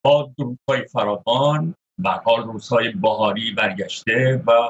با درودهای فراوان، به هر حال روزهای بهاری برگشته و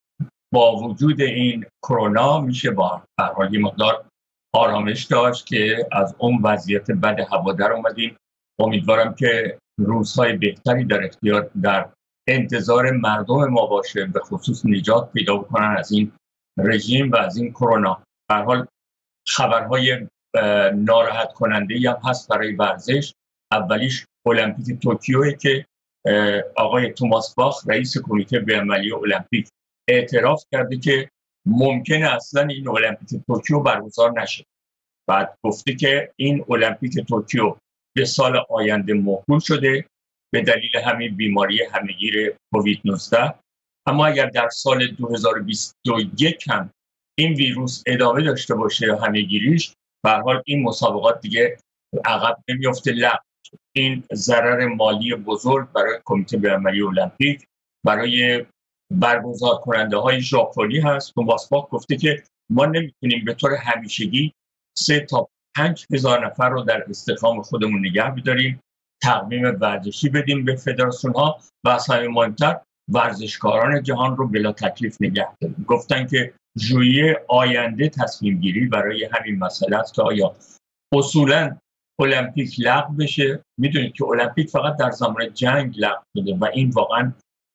با وجود این کرونا میشه با به هر حال یه مقدار آرامش داشت که از اون وضعیت بد هوا در اومدیم. امیدوارم که روزهای بهتری در انتظار مردم ما باشه، به خصوص نجات پیدا کنن از این رژیم و از این کرونا. به هر حال خبرهای ناراحت کننده هم هست برای ورزش. اولیش المپیک توکیوه که آقای توماس باخ رئیس کمیته بین‌المللی المپیک اعتراف کرده که ممکنه اصلا این المپیک توکیو برگزار نشه. بعد گفته که این المپیک توکیو به سال آینده موکول شده به دلیل همین بیماری همهگیر کووید 19. اما اگر در سال 2021 هم این ویروس ادامه داشته باشه همهگیریش، به هر حال این مسابقات دیگه عقب نمیفته، لغو. این ضرر مالی بزرگ برای کمیته بین‌المللی المپیک، برای برگزار کننده های ژاپنی هست. توماس باخ گفته که ما نمیتونیم به طور همیشگی 3 تا 5 هزار نفر رو در استخدام خودمون نگه بداریم، تقویم ورزشی بدیم به فدراسیون ها و از همه مهمتر ورزشکاران جهان رو بلا تکلیف نگه داریم. گفتن که ژوئیه آینده تصمیم گیری برای همین مسئله است که آیا اصولاً المپیک لغو بشه. میدونید که المپیک فقط در زمان جنگ لغو شده و این واقعاً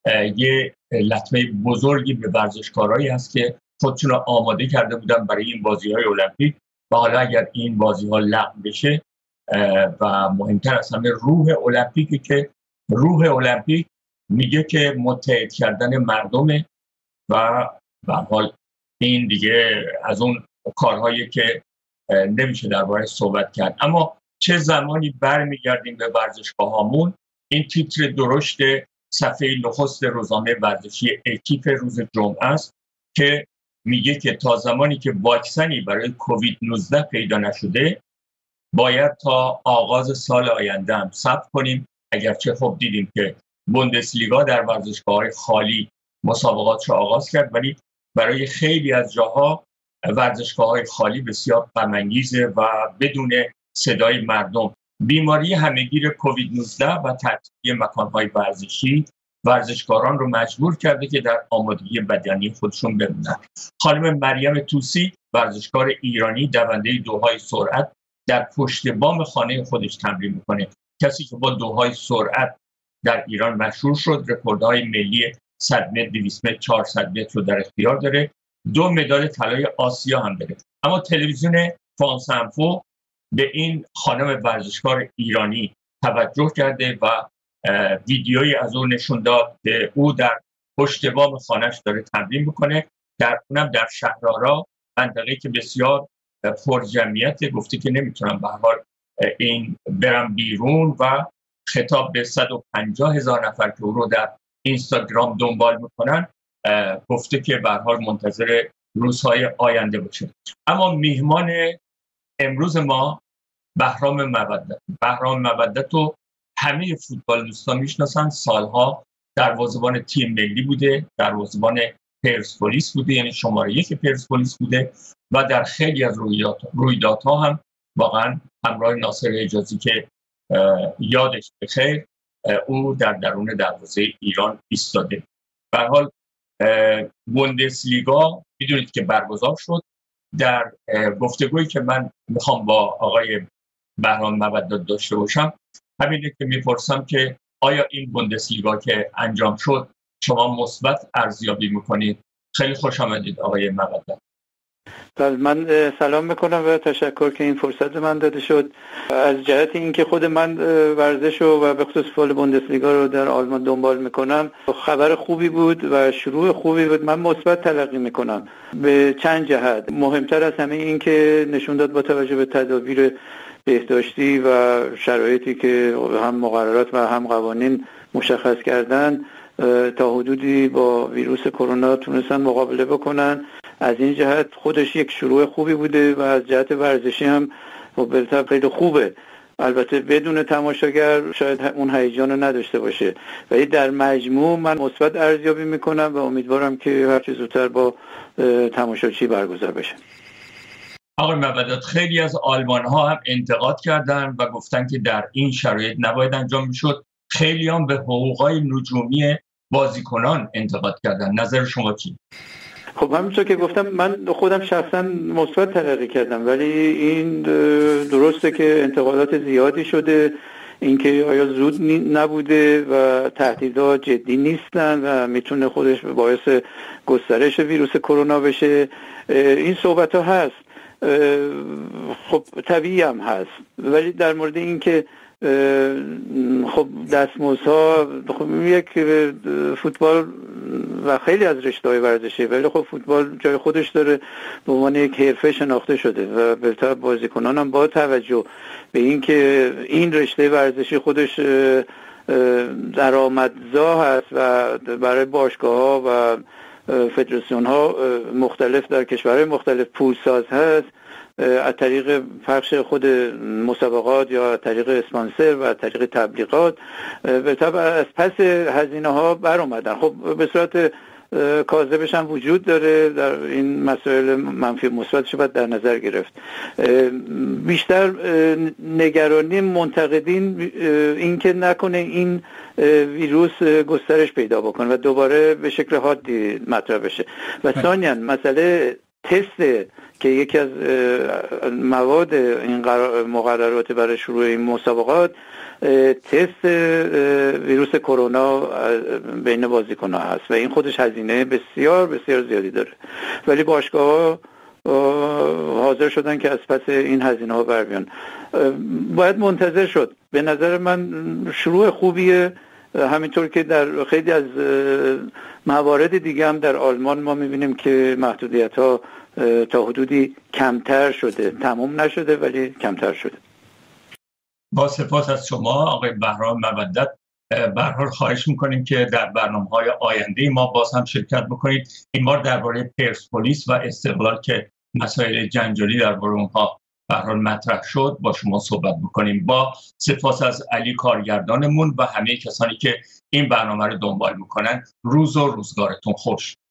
یه لطمه بزرگی به ورزشکارایی هست که خودشون رو آماده کرده بودن برای این بازی‌های المپیک و حالا اگر این بازی‌ها لغو بشه و مهمتر از همه روح المپیکی که روح المپیک میگه که متحد کردن مردمه و به هر حال این دیگه از اون کارهایی که نمیشه درباره صحبت کرد. اما چه زمانی برمیگردیم به ورزشگاهامون؟ این تیتر درشت صفحه نخست روزنامه ورزشی اکیپ روز جمعه است که میگه که تا زمانی که واکسنی برای کووید 19 پیدا نشده باید تا آغاز سال آینده هم صبر کنیم. اگرچه خب دیدیم که بوندسلیگا در ورزشگاه‌های خالی مسابقاتش آغاز کرد، ولی برای خیلی از جاها ورزشگاه‌های خالی بسیار غم‌انگیزه و بدون صدای مردم. بیماری همهگیر کووید 19 و تعطیلی مکان‌های ورزشی ورزشکاران رو مجبور کرده که در آمادگی بدنی خودشون بمونن. خانم مریم طوسی، ورزشکار ایرانی دونده دوهای سرعت، در پشت بام خانه خودش تمرین میکنه. کسی که با دوهای سرعت در ایران مشهور شد، رکوردهای ملی 100 متر، 200 متر، 400 متر رو در اختیار داره. 2 مدال طلای آسیا هم داره. اما تلویزیون فرانس انفو به این خانم ورزشکار ایرانی توجه کرده و ویدیویی از اون نشون داد که او در پشت بام خانه‌اش داره تمرین میکنه، اونم در شهرآرا، منطقه‌ای که بسیار پر جمعیت. گفته که نمیتونم به هر حال این برم بیرون و خطاب به 150,000 نفر که او رو در اینستاگرام دنبال میکنن گفته که به هر حال منتظر روزهای آینده باشه. اما میهمان امروز ما بهرام مودت. بهرام مودت رو همه فوتبال دوستان میشناسن. سالها دروازه‌بان تیم ملی بوده، دروازه‌بان پرسپولیس بوده، یعنی شماره 1 پرسپولیس بوده و در خیلی از رویدادها هم واقعا همراه ناصر حجازی که یادش بخیر او در درون دروازه ایران ایستاده. به هر حال بوندسلیگا میدونید که برگزار شد. در گفتگویی که من میخوام با آقای بهرام مودت داشته باشم همینه که میپرسم که آیا این بوندسلیگا که انجام شد شما مثبت ارزیابی میکنید؟ خیلی خوش آمدید آقای مودت. بله، من سلام میکنم و تشکر که این فرصت من داده شد. از جهت اینکه خود من ورزش و به خصوص فوتبال بوندسلیگا رو در آلمان دنبال میکنم، خبر خوبی بود و شروع خوبی بود. من مثبت تلقی میکنم به چند جهت. مهمتر از همه این که نشون داد با توجه به تدابیر بهداشتی و شرایطی که هم مقررات و هم قوانین مشخص کردن تا حدودی با ویروس کرونا تونستن مقابله بکنن. از این جهت خودش یک شروع خوبی بوده و از جهت ورزشی هم بالاتر خیلی خوبه. البته بدون تماشاگر شاید اون هیجان رو نداشته باشه، ولی در مجموع من مثبت ارزیابی میکنم و امیدوارم که هر چه زودتر با تماشاچی برگزار بشه. آقای مودت، خیلی از آلمان ها هم انتقاد کردن و گفتن که در این شرایط نباید انجام میشد. خیلی هم به حقوقای نجومی بازیکنان انتقاد کردن. نظر شما چی؟ خب همونطور که گفتم من خودم شخصا مثبت تلقی کردم، ولی این درسته که انتقادات زیادی شده، اینکه آیا زود نبوده و تهدیدها جدی نیستن و میتونه خودش باعث گسترش ویروس کرونا بشه، این صحبت ها هست. خب طبیعی هم هست، ولی در مورد اینکه خب دستمزدها، خب یک فوتبال و خیلی از رشته‌های ورزشی، ولی خب فوتبال جای خودش داره، به عنوان یک حرفه شناخته شده و بالاتر بازیکنان هم با توجه به اینکه این رشته ورزشی خودش درآمدزا هست و برای باشگاه‌ها و فدراسیون‌ها مختلف در کشورهای مختلف پولساز هست، از طریق پخش خود مسابقات یا از طریق اسپانسر و از طریق تبلیغات به طبع از پس هزینه ها بر اومدن. خب به صورت کاذبش هم وجود داره، در این مسائل منفی مثبتش باید در نظر گرفت. بیشتر نگرانی منتقدین این که نکنه این ویروس گسترش پیدا بکنه و دوباره به شکل حادی مطرح بشه. و ثانیاً مسئله تست که یکی از مواد این مقررات برای شروع این مسابقات تست ویروس کرونا بین بازیکن‌ها هست و این خودش هزینه بسیار بسیار زیادی داره، ولی باشگاه‌ها حاضر شدن که از پس این هزینه‌ها بر بیان. باید منتظر شد. به نظر من شروع خوبیه، همینطور که در خیلی از موارد دیگه هم در آلمان ما می‌بینیم که محدودیت‌ها تا حدودی کمتر شده، تمام نشده ولی کمتر شده. با سپاس از شما آقای بهرام مودت. به هر حال خواهش میکنیم که در برنامه‌های آینده ما باز هم شرکت بکنید. این بار درباره پرسپولیس و استقلال که مسائل جنجالی درباره اونها به هر حال مطرح شد با شما صحبت بکنیم. با سپاس از علی کارگردانمون و همه کسانی که این برنامه رو دنبال میکنن. روز و روزگارتون خوش.